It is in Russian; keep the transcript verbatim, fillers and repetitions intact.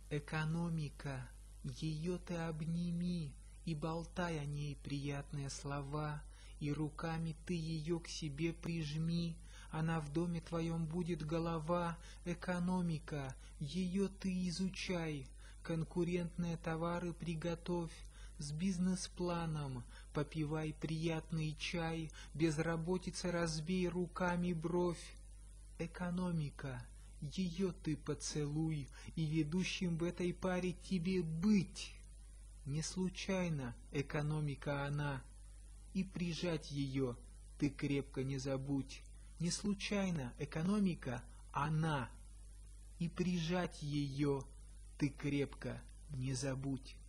Экономика, ее ты обними, и болтай о ней приятные слова, и руками ты ее к себе прижми, она в доме твоем будет голова. Экономика, ее ты изучай, конкурентные товары приготовь, с бизнес-планом попивай приятный чай, безработица разбей руками бровь. Экономика, ее ты поцелуй, и ведущим в этой паре тебе быть. Не случайно экономика она, и прижать ее ты крепко не забудь. Не случайно экономика она, и прижать ее ты крепко не забудь.